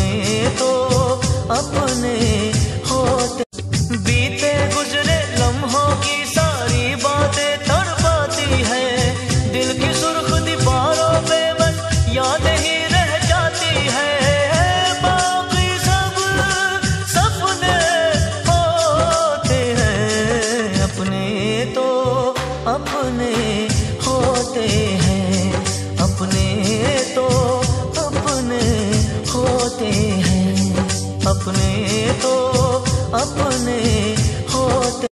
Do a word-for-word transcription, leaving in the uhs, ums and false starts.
तो अपने होते। बीते गुजरे लम्हों की सारी बातें तड़पाती है, दिल की सुर्ख दीवारों पे बस याद ही रह जाती है। बाकी सब सपने होते हैं, अपने तो अपने होते हैं, अपने तो अपने होते हैं, अपने तो अपने होते।